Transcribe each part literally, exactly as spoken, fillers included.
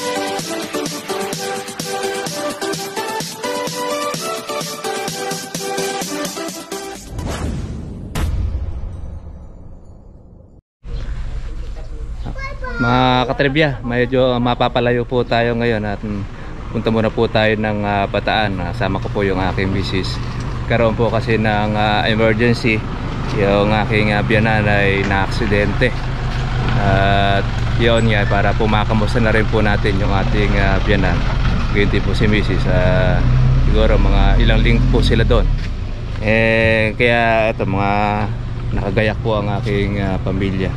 Mga katribya, medyo mapapalayo po tayo ngayon at punta muna po tayo ng uh, Bataan. Kasama ko po yung aking misis. Karoon po kasi ng uh, emergency. Yung aking uh, biyanan ay na-aksidente. At uh, yun nga, para pumakamusta na rin po natin yung ating uh, biyanan. Ganyan po si misis. Uh, siguro mga ilang linggo po sila doon. Eh, kaya ito, mga nakagayak po ang aking uh, pamilya.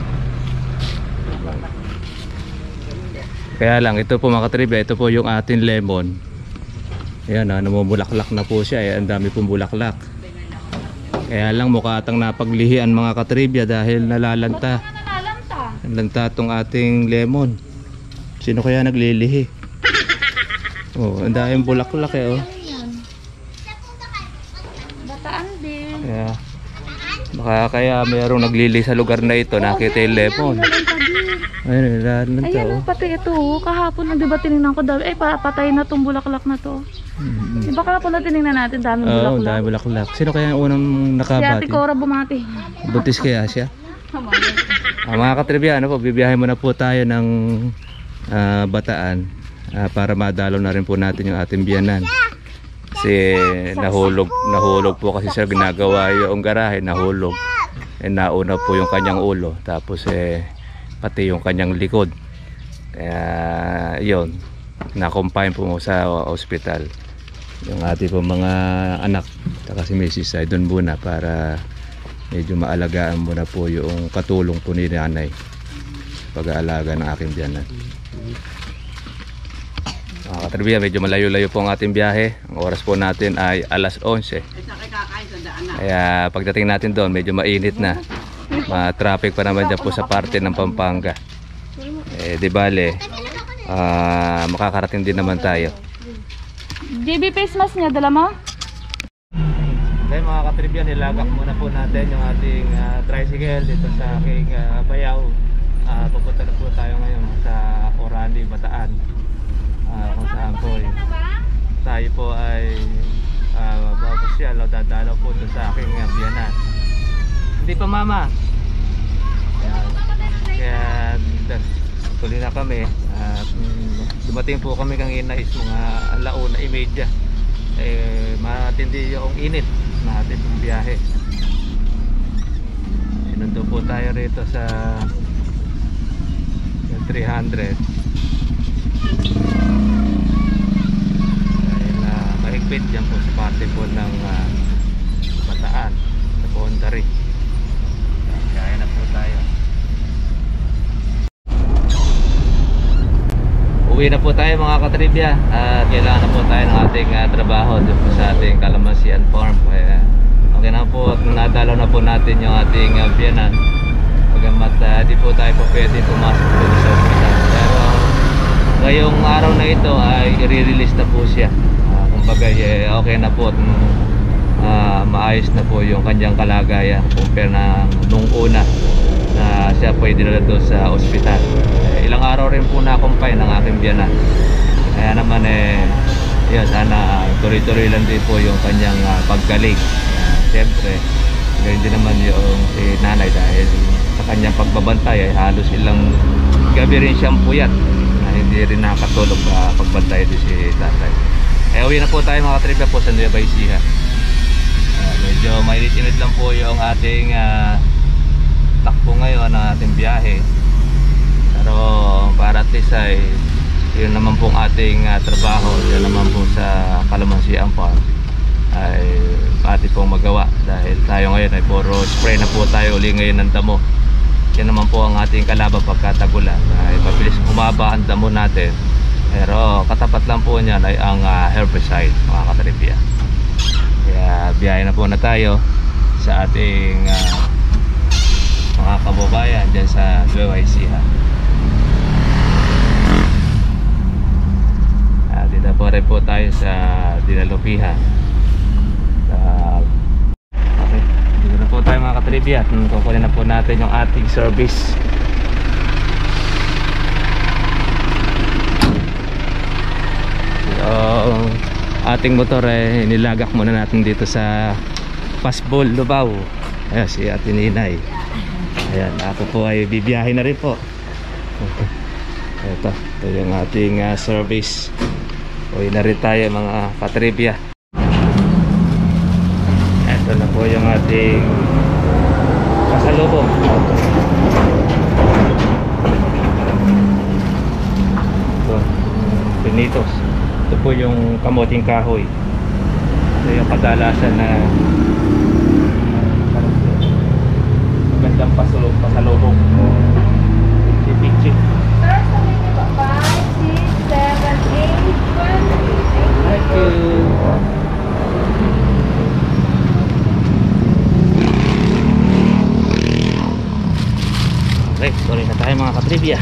Kaya lang, ito po mga katribya, ito po yung ating lemon. Ayan, ah, namumulaklak na po siya. Ayan, ang dami pong bulaklak. Kaya lang, mukha atang napaglihian mga katribya dahil nalalanta. Nalalanta itong ating lemon. Sino kaya naglilihi? Oh, ang daming bulaklak eh, oh. Bataan din. Yeah. Baka kaya mayroong naglilihi sa lugar na ito, nakita yung lemon. Ayun, nalalanta, ayan, oh. pati ito. Kahapon nang diba tinignan ko daw, eh patay na itong bulaklak na to. Mm-hmm. Diba kahapon na tinignan natin, daming Oo, bulaklak. oh, daming bulaklak. Sino kaya yung unang Si nakabati? Ate Cora bumati. Buntis kaya siya? Ah, mga katribya, ano po, bibiyahe muna po tayo ng uh, Bataan uh, para madalaw na rin po natin yung ating biyanan. Kasi nahulog, nahulog po kasi siya, ginagawa yung garahe, nahulog. Eh, nauna po yung kanyang ulo, tapos eh pati yung kanyang likod. Kaya yun, na-confine po sa hospital. Yung ating po mga anak at si misis ay doon muna para medyo maalagaan muna po yung katulong po ni nanay pag-aalaga ng aking biyanan. Mga katribya, medyo malayo-layo po ang ating biyahe. Ang oras po natin ay alas onse. Kaya pagdating natin doon, medyo mainit na. Ma-traffic pa naman dyan po sa parte ng Pampanga. Eh, di bale, uh, makakarating din naman tayo. J B face mask niya, dala mo? Okay mga katribya, nilagak muna po natin yung ating uh, tricycle dito sa aking uh, bayaw. Uh, pupunta na po tayo ngayon sa Orani, Bataan. Uh, kung saan po eh, tayo po ay uh, bago siya, dadalaw po doon sa aking uh, biyanan. Hindi pa mama. Ayan. Kaya tuloy na kami at um, dumating po kami kanina is mga alauna imedya. Eh, matindi yung init na ating biyahe. Sinundo po tayo rito sa three hundred. Dahil uh, mahigpit dyan po sa parte po ng uh, Bataan sa boundary. Kaya na po tayo. Uwi na po tayo mga katribya at kailangan na po tayo ng ating uh, trabaho dito po sa ating Calamansian Farm. Kaya okay na po at nadalaw na po natin yung ating uh, biyanan. Pagamat uh, di po tayo po pwede pumasok po sa hospital. Pero ngayong araw na ito ay i-release na po siya. Uh, kumbaga eh, okay na po at uh, maayos na po yung kanyang kalagayan compare na nung una na siya po ay dinala doon sa ospital. Eh, ilang araw rin po na-confine ng aking biyanan. Kaya naman eh yun, sana tuloy-tuloy lang din po yung kanyang uh, paggaling. Uh, Siyempre ganyan din naman yung si nanay dahil sa kanyang pagbabantay ay halos ilang gabi rin siyang puyat na hindi rin nakatulog uh, pagbantay din si tatay. Eh uwi na po tayo mga katribya po sa Nueva Ecija. Uh, medyo mainit-init lang po yung ating uh, takbo ngayon ng ating biyahe. Pero para at least ay yun naman pong ating uh, trabaho, yun naman po sa Calamansian Farm ay ating pong magawa dahil tayo ngayon ay puro spray na po tayo uli ngayon ng damo. Yan naman po ang ating kalaban pagkatagulan ay mabilis humaba ang damo natin, pero katapat lang po niyan ay ang uh, herbicide mga katribya. Kaya biyahe na po na tayo sa ating uh, mga kababayan dyan sa Nueva Ecija. Uh, dito po rin po tayo sa Dinalupihan. Uh, okay, dito na po tayo mga katribya at kukunin na po natin yung ating service. ating motor eh nilagak muna natin dito sa Pasbol, Lubao. Ayan si Ate Ninay. Ayan, ako po ay bibiyahe na rin po. Ito, ito yung ating uh, service. Uwi na rin tayo mga katribya. Ito na po yung ating pasalubong. Ito, pinitos. Ito po yung kamuting kahoy. Ito yung kadalasan na magandang pasalubong. pasalubong. Pichi-pichi. five, six, seven, eight, Thank you. Okay, sorry na tayo mga katribya.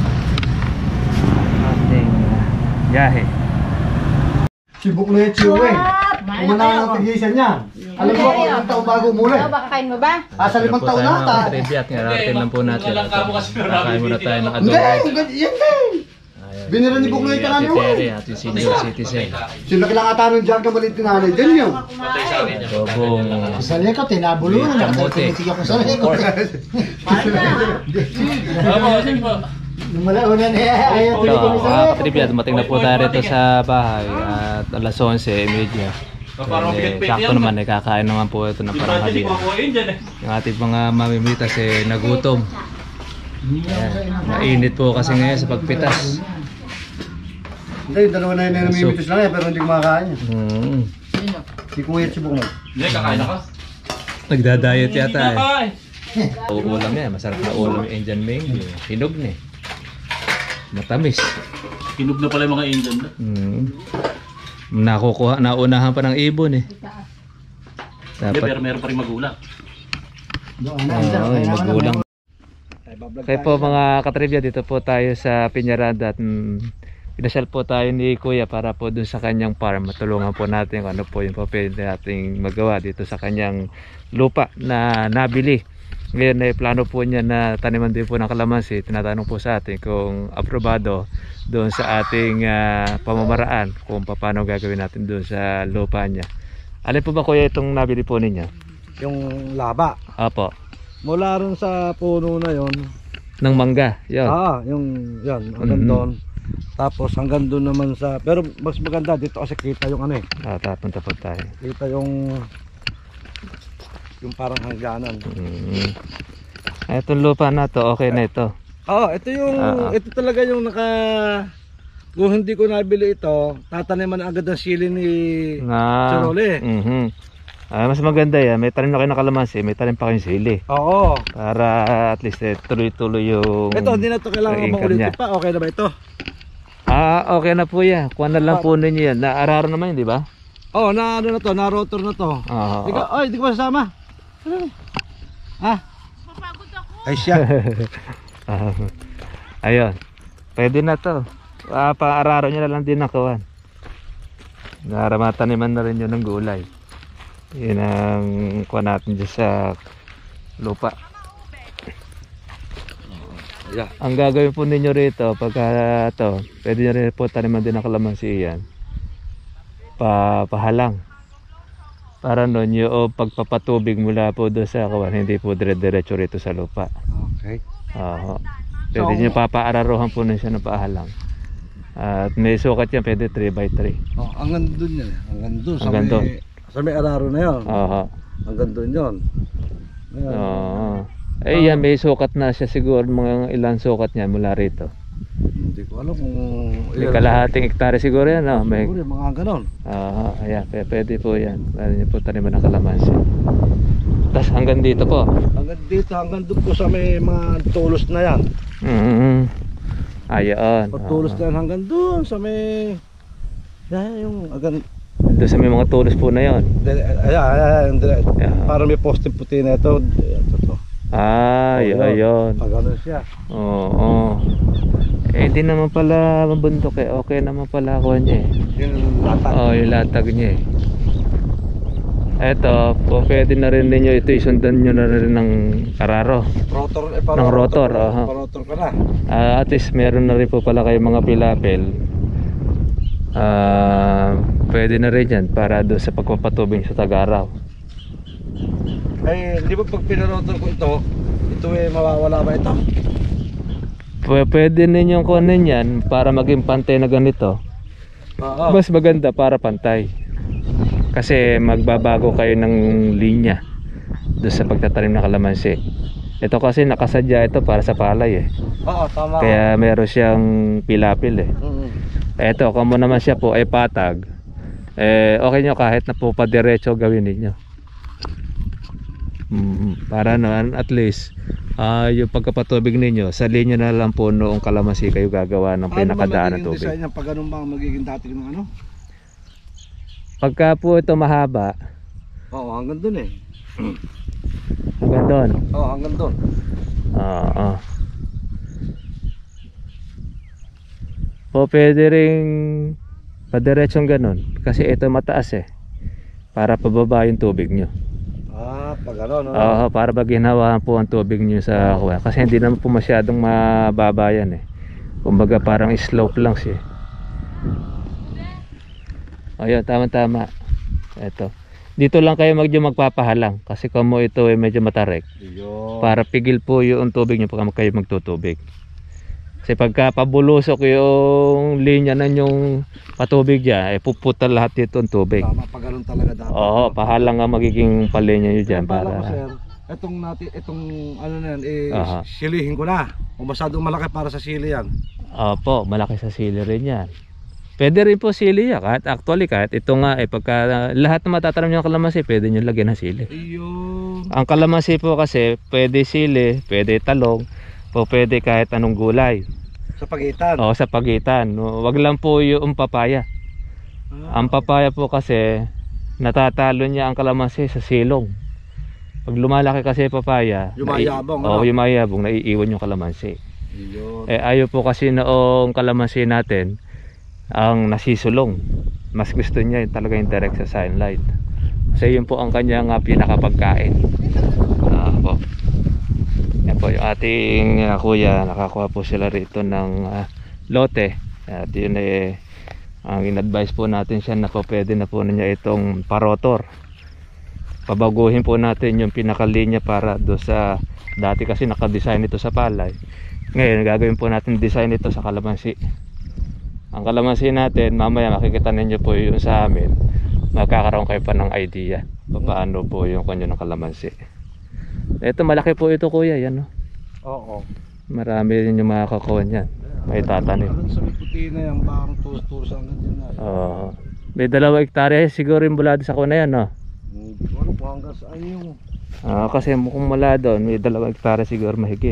Ating biyahe. Sibuk na yung chiwe. Umana ng tigisan niya. Alam mo kung ilang taon bago muli. baka kain mo ba? Ah, sa limang taon na ata. Mga katribya at ngarating lang po natin. Kakain muna tayo ng Hindi, adobo. yan din. Binira ni Buklo yung tangan mo. Ate Terry, ating senior citizen. Sila kailangan tanong dyan ka malit tinanay. Dyan yun. Adobong Sa likod, tinabulunan lang. kamote. Tumitiga ko sa likod. Nung malauna na ayaw Ito, tuloy kami sa mga likod. katribya, dumating na po tayo rito sa bahay at alas onse, media. Eh, sakto naman, eh, kakain naman po ito ng parang halian. Yung ating mga mamimitas eh, nagutom. Ayan, mainit po kasi ngayon sa pagpitas. Hindi, dalawa na yun na namimitos lang yan, pero hindi kumakain yan. Hmm. Si Kuya at si Buklo. Hindi, kakain na ka. Nagda-diet yata eh. Ulam yan, masarap na ulam yung Indian mango. Hinog na eh. Matamis. Kinog na pala yung mga Indian na. Hmm. Nakukuha, naunahan pa ng ibon eh. Hindi, Dapat, pero meron pa rin magulang. Doon na, oo, kailangan yung na- magulang. Kaya po mga katribya, dito po tayo sa Piñaranda at mm, pinasyal po tayo ni Kuya para po dun sa kanyang farm. Matulungan po natin kung ano po yung pwede nating magawa dito sa kanyang lupa na nabili. Ngayon ay plano po niya na taniman din po ng kalamansi. Tinatanong po sa atin kung aprobado doon sa ating ah, pamamaraan kung paano gagawin natin doon sa lupa niya. Alin po ba Kuya itong nabili po ninyo? Yung laba. Apo, Mula rin sa puno na yon. ng mangga. Yun. Ah, yung yan, hanggang Mhm. doon. Tapos hanggang doon naman sa, pero mas maganda dito kasi kita yung ano eh. Ah, tapunta po tayo. Kita yung yung parang hangganan. Mm. Itong lupa na to, okay na ito. Oo, ito yung Ah, ah. ito talaga yung naka kung hindi ko nabili ito, tataniman agad ang sili ni Nga. Chirole. Mhm. Ah, mas maganda yan. May tanim na kayo ng kalamansi, may tanim pa kayong sili. Oo. Para at least eh, tuloy-tuloy yung Ito hindi na to kailangan yung income maulitin niya. pa. Okay na ba ito? Ah, okay na po yan. Kuha na lang po ninyo yan. Naararo naman yun, di ba? Oh, na ano na to, na rotor na to. Oo. Di ka, oy, di ko masama. Ha? Ay siya. Ah, ayun. Pwede na to. Ah, paararo nyo na lang din ng kawan. Naramataniman na rin yun ng gulay. Yun ang kuha natin dyan sa lupa. Yeah. Ang gagawin po ninyo rito pagka to, pwede nyo rin po taniman din ng kalamansi yan. Pa, pahalang. Para nun yung pagpapatubig mula po doon sa kawan, hindi po dire-diretso rito sa lupa. Okay. Oo. Pwede nyo papaararuhan po nun siya ng pahalang. At may sukat yan, pwede three by three. Oh, hanggang doon yan. eh. Hanggang doon sa Hanggang may doon. sa may araro na 'yon. Oo. Hanggang doon 'yon. Ayan. Oo. Eh yan, may sukat na siya siguro, mga ilang sukat niya mula rito. Hindi ko alam kung May kalahating hektare siguro yan, no? May, Siguro, mga ganon. oo, ayan, p- pwede po yan. Pwede niyo po taniman ng kalamansi. Tapos hanggang dito po. Hanggang dito, hanggang doon po sa may mga tulos na yan. Mm-hmm. Ayan. Pagtulos na yan hanggang doon sa may yan yung hanggang Doon sa may mga tulos po na yon. Ayan, ayan, ayan, ayan. Yeah. Parang may poste puti na ito. Ayan, ito, ito. Ah, yun, yun. Pag ano siya. Oo. Eh, di naman pala mabundok eh. Okay naman pala ako niya eh. Yung latag. Oo, yung latag niya eh. Eto, po, pwede na rin ninyo ito isundan nyo na rin ng kararo. Rotor, eh, Ng rotor, aha. Rotor ka na. Ah, at least meron na rin po pala kayong mga pilapel ah, pwede na rin yan para doon sa pagpapatubig sa Tagaraw. Ay, di ba pag pinarotol ko ito, ito eh mawawala ba ito? P pwede ninyong kunin yan para maging pantay na ganito. Oo. Mas maganda para pantay. Kasi magbabago kayo ng linya doon sa pagtatanim ng kalamansi. Ito kasi nakasadya ito para sa palay eh. Oo, tama. Kaya meron siyang pilapil eh. Mm-hmm. Ito, kamo naman siya po ay patag. Eh, okay nyo kahit na po padiretso gawin ninyo. Mm, para naman at least uh, yung pagkapatubig ninyo sa linya na lang po noong kalamansi kayo gagawa ng pinakadaan ng tubig. Ano ba magiging design pag ganun ba ang magiging dating ng ano? Pagka po ito mahaba, Oo, hanggang dun eh. hanggang doon. Oo, hanggang dun. Oo. O pwede ring padiretsong ganun kasi ito mataas eh para pababa yung tubig nyo. Ah, pag ano, no? Oo, para pag ginawa po ang tubig nyo sa kuwan kasi hindi naman po masyadong mababa yan eh. Kumbaga parang slope lang siya. Ayun, tama tama. Ito. Dito lang kayo medyo magpapahalang kasi kamo ito ay medyo matarik. Yun. Para pigil po yung tubig nyo pag kayo magtutubig. Kasi pagka pabulusok yung linya na yung patubig dyan, eh puputa lahat dito ang tubig. Tama, pag ganun talaga dapat. Oo, pahalang nga magiging palinya nyo dyan. Para ko, Para... sir, etong natin, etong ano na yan, eh, Aha. silihin ko na. O masyadong malaki para sa sili yan. Opo, malaki sa sili rin yan. Pwede rin po sili yan. Kahit actually, kahit ito nga, eh, pagka lahat na matatanim yung kalamansi, pwede nyo lagyan ng sili. Ayun. Ang kalamansi po kasi, pwede sili, pwede talong, o pwede kahit anong gulay. Sa pagitan. O sa pagitan. No, wag lang po yung papaya. Ah. Ang papaya po kasi, natatalo niya ang kalamansi sa silong. Pag lumalaki kasi yung papaya, Yumayabong, nai- ano? o yumayabong, naiiwan yung kalamansi. Ayun. Eh ayaw po kasi noong kalamansi natin ang nasisulong. Mas gusto niya yung talaga yung direct sa sunlight. Kasi yun po ang kanyang uh, pinakapagkain. Ah, po. Yan po yung ating uh, kuya, nakakuha po sila rito ng uh, lote. At yun eh, ang in-advise po natin siya na po pwede na po niya itong parotor. Pabaguhin po natin yung pinakalinya para do sa, dati kasi nakadesign ito sa palay. Ngayon gagawin po natin design ito sa kalamansi. Ang kalamansi natin, mamaya makikita ninyo po yung sa amin. Magkakaroon kayo pa ng idea paano po yung kanyo ng kalamansi. Ito malaki po ito kuya, yan no? Oo. Marami rin yung makakakuha niyan. May tatanim. Ano sa may puti na yan, bakang tulos-tulos ang ganyan na. Oo. May dalawang hektarya siguro yung bulado sa kuna yan no? Hindi ko alam kung hanggang saan yung... Ah, kasi mukhang mula doon, may dalawang hektarya siguro mahigit.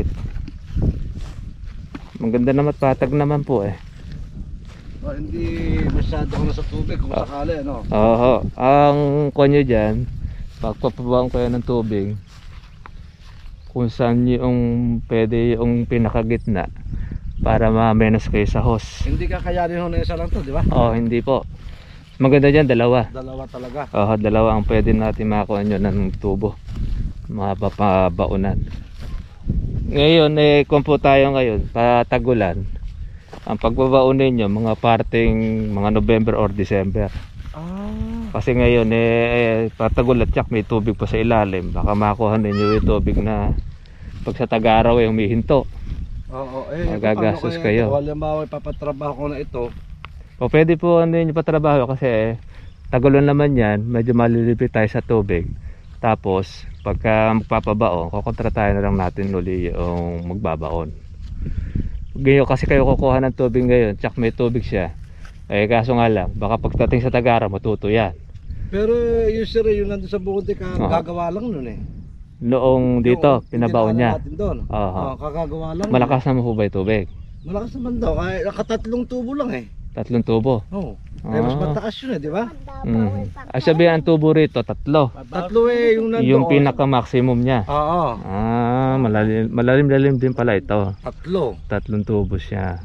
Maganda naman at patag naman po eh. Oh, hindi masyado ka na sa tubig kung Ah. sakali, ano? Oo, ang konyo dyan, pagpapabawang kayo ng tubig, kung saan yung pwede yung pinakagitna para ma-menos kayo sa hose. Hindi kakayanin ho na isa lang to, di ba? Oo, hindi po. Maganda dyan, dalawa. Dalawa talaga. Oo, dalawa ang pwede natin makakuha nyo ng tubo. Mga papabaunan. Ngayon, eh, kung po tayo ngayon, patagulan, ang pagbabaon ninyo, mga parting mga November or December. Ah. Kasi ngayon, eh, eh patagulat, tsak may tubig pa sa ilalim. Baka makuha ninyo yung tubig na pag sa tag-araw ay humihinto. Oo, eh. Magagastos paano kayo. Ito? Halimbawa, ipapatrabaho ko na ito. O pwede po ninyo patrabaho kasi eh, tagulan naman yan, medyo malilipit tayo sa tubig. Tapos, pagka magpapabaon, kukontratahin na lang natin uli yung magbabaon. Ngayon kasi kayo kukuha ng tubig ngayon, tsak may tubig siya. Eh kaso nga lang, baka pagdating sa Tagara, matuto yan. Pero yung sir, yung nandun sa bukod, ka, Oo. gagawa lang nun eh. Noong dito, Yung pinabaon dinaanan niya. natin doon. Aha. Oo, kakagawa lang. Malakas naman po ba yung tubig? Malakas naman daw. Kaya nakatatlong tubo lang eh. Tatlong tubo. Oo. Kaya mas Ah. mataas yun eh, di ba? Mm. Ay sabihan ang tubo rito, tatlo. Tatlo eh, yung nandoon. Yung pinaka-maximum niya. Oo. Ah, malalim, malalim-lalim din pala ito. Tatlo. Tatlong tubo siya.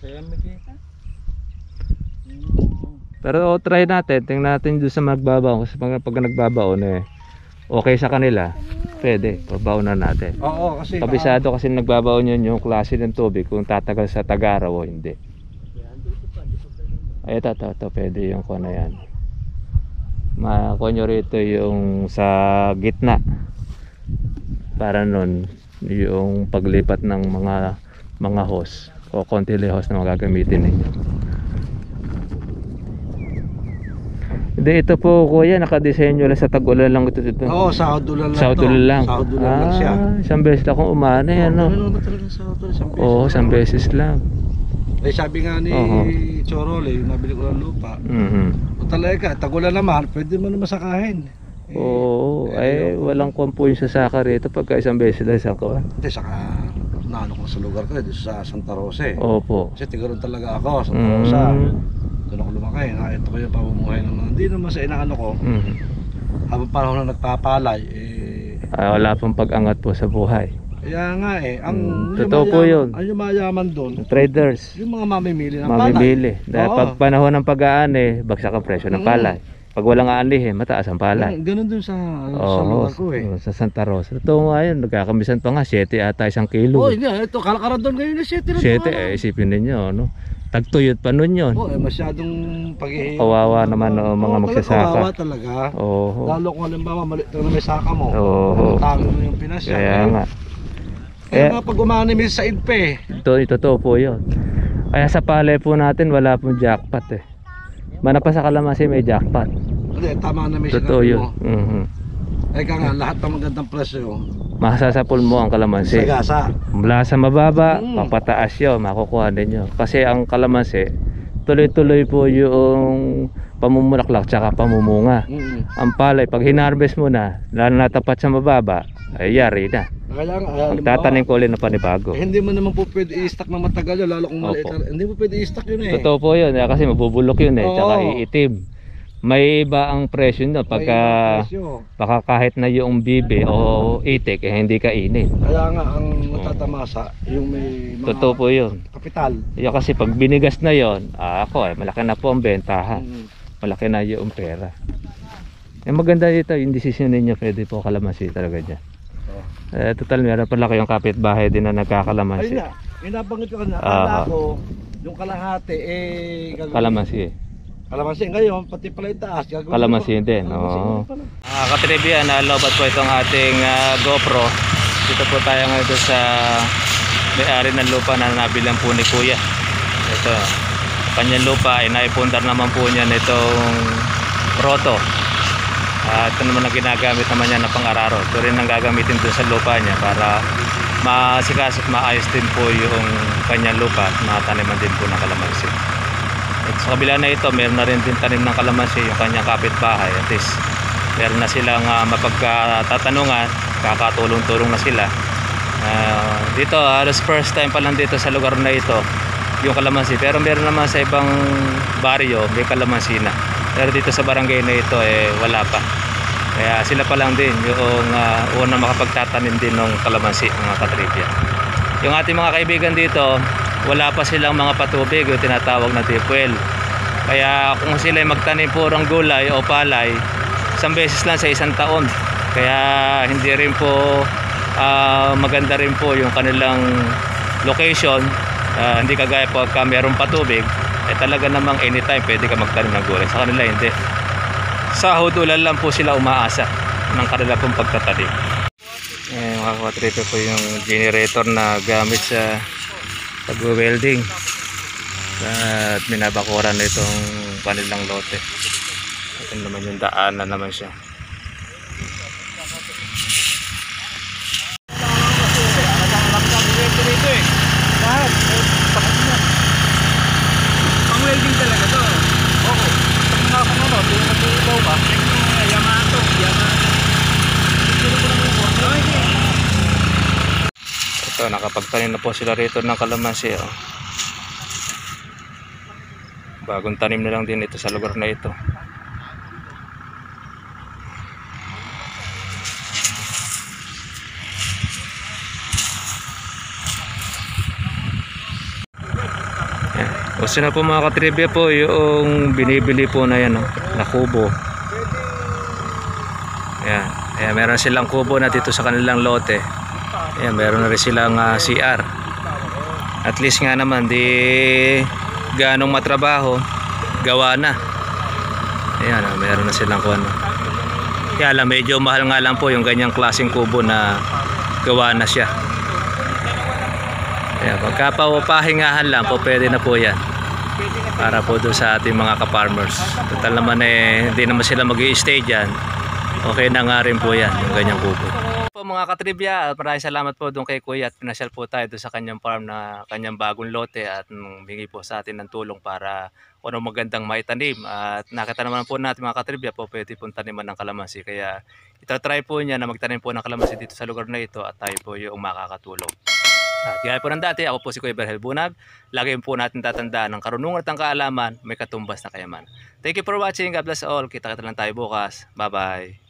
Pero try natin, tingnan natin doon sa magbabaon. Kasi pag, pag nagbabaon eh, okay sa kanila, pwede, pabaon na natin. Oo, kasi... Kabisado kasi nagbabaon yun yung klase ng tubig kung tatagal sa Tagaraw o hindi. Ay, ito, ito, ito, pwede yung kuha na yan. Makuha nyo rito yung sa gitna. Para nun, yung paglipat ng mga mga hose o konti hose na magagamitin ninyo. Hindi, ito po kuya, nakadesenyo lang sa tag-ulan lang ito dito. Oo, sahod ulan lang Sahod to. ulan lang. Sahod ulan lang siya. Ah, isang beses lang akong umana yan, no? Ano naman talaga sahod ulan? Isang beses Oo, lang. isang beses lang. Eh sabi nga ni Oo. Chorole, yung nabili ko ng lupa. Mhm. O talaga, tag-ulan naman, pwede mo naman sakahin. Eh, Oo, eh, walang kwampo yung sasaka rito pagka isang beses lang isang kawan. Hindi, saka naano ko sa lugar ko, dito sa Santa Rosa eh. Opo. Kasi tigaron talaga ako, Santa Rosa. Mm. Doon ako lumaki, nakita ko yung pamumuhay ng mga, hindi naman sa inaano ko. Mhm. Habang panahon na nagpapalay, eh, Ah, wala pang pag-angat po sa buhay. kaya nga eh, ang Mm, totoo po yun. Ang yumayaman doon, Traders, yung mga mamimili ng mamibili. palay. Dahil Oo. pag panahon ng pag-aani, bagsak ang presyo ng Mm. palay. Pag walang aanihin, mataas ang palay. Ganun, ganun dun sa, sa Oo, lugar ko eh. sa Santa Rosa. Totoo nga yun, nagkakamisan pa nga, siyete ata isang kilo. Oh, hindi, ito, kalakaran doon ngayon na siyete na siyete, eh, isipin ninyo, no? Tagtuyot pa nun yun. Oh, eh, masyadong pag-ihihip. Kawawa naman, oh, mga magsasaka. Kawawa talaga. Oo. Lalo kung halimbawa maliit lang na may saka mo. Oo. Tago mo yung pinasya. Kaya nga. Kaya Eh, nga pag umanimis sa idpe. Ito, totoo po yun. Kaya sa palay po natin, wala pong jackpot eh. Mana pa sa Kalamansi may jackpot. Hindi, tama na may Totoo sinabi yun. mo. Mhm. Eh kaya nga, lahat ng magandang presyo. Masasapol mo ang kalamansi. Sagasa. Mula sa mababa, Mm. papataas yun, makukuha ninyo. Kasi ang kalamansi, tuloy-tuloy po yung pamumulaklak tsaka pamumunga. Mm. Ang palay, pag hinarvest mo na, lalo na tapat sa mababa, ay yari na. Kaya nga, halimbawa, Magtatanim ko ulit na panibago. eh, hindi mo naman po pwede i-stack na matagal yun, lalo kung maliit. Opo. na- Hindi mo pwede i-stack yun eh. Totoo po yun, eh, kasi mabubulok yun eh, tsaka Oo. iitim. May iba ang presyo nyo May pagka ibang presyo. baka kahit na yung bibe o itik eh, hindi kainin. Kaya nga, ang matatamasa, yung may mga Totoo po yun. kapital. Yung kasi pag binigas na yon, ah, ako eh, malaki na po ang bentahan. Mm. Malaki na yung pera. Eh maganda dito, yung decision ninyo, pwede po kalamansi talaga dyan. Oh. Eh, total, meron pala kayong kapitbahay din na Ayun nagkakalamansi. na, inabanggit ko na, Ah. akala ko, yung kalahati, eh, gagawin- Kalamansi. Kalamansi ngayon, pati pala yung taas. gagawin Kalamansi ko- din, Kalamansi oo. ngayon pala. Ah, katribya, nalobat po itong ating ah, GoPro. Dito po tayo ngayon doon sa may-ari ng lupa na nabilang po ni Kuya. Ito, kanyang lupa ay naipundar naman po niya nitong roto. At ito naman ang ginagamit naman niya na pang-araro. Ito rin ang gagamitin doon sa lupa niya para maasikas at maayos din po yung kanyang lupa at mataniman din po ng kalamansi. At sa kabila na ito, meron na rin din tanim ng kalamansi yung kanyang kapitbahay. At least meron na silang uh, mapagkatatanungan, kakatulong-tulong na sila. Uh, dito, halos first time pa lang dito sa lugar na ito yung kalamansi. Pero meron naman sa ibang baryo, may kalamansi na. Pero dito sa barangay na ito, eh, wala pa. Kaya sila pa lang din yung uh, unang makapagtatanim din ng kalamansi, mga katribya. Yung ating mga kaibigan dito, wala pa silang mga patubig, yung tinatawag na deep well. Kaya kung sila ay magtanim po ng gulay o palay, isang beses lang sa isang taon. Kaya hindi rin po uh, maganda rin po yung kanilang location. Uh, hindi kagaya po pagka mayroong patubig, eh talaga namang anytime pwede ka magtanim ng gulay. Sa kanila hindi. Sa hudulan lang po sila umaasa ng kanila pong pagtatanim. Eh, mga katrito po yung generator na gamit sa pag-welding at binabakuran na itong kanilang lote. Ito naman yung daan na naman siya. Pang-welding talaga to. Oo. Pag nakakanono, di na nag-iibaw ba? Yamato, Yamato. Ito, nakapagtanim na po sila rito ng kalamansi. Oh. Bagong tanim na lang din ito sa lugar na ito. Gusto na po mga katribya po yung binibili po na yan, oh, na kubo. Ayan. Ayan, meron silang kubo na dito sa kanilang lote. Ayan, meron na rin silang uh, C R. At least nga naman di ganong matrabaho, gawa na. Ayan, ah, meron na silang kuwan. Kaya lang, medyo mahal nga lang po yung ganyang klaseng kubo na gawa na siya. Ayan, pagka pahingahan lang po, pwede na po yan. Para po doon sa ating mga ka-farmers. Total naman eh, hindi naman sila mag-i-stay dyan. Okay na nga rin po yan, yung ganyang kubo. Po mga katribya, maraming salamat po doon kay Kuya at pinasyal po tayo doon sa kanyang farm na kanyang bagong lote at humingi po sa atin ng tulong para kung ano magandang maitanim. At nakita naman po natin mga katribya po pwede pong taniman ng kalamansi. Kaya itatry po niya na magtanim po ng kalamansi dito sa lugar na ito at tayo po yung makakatulong. At gaya po ng dati, ako po si Kuya Berhel Bunag. Lagi po natin tatandaan ng karunungan at ang kaalaman, may katumbas na kayaman. Thank you for watching. God bless all. Kita-kita lang tayo bukas. Bye-bye.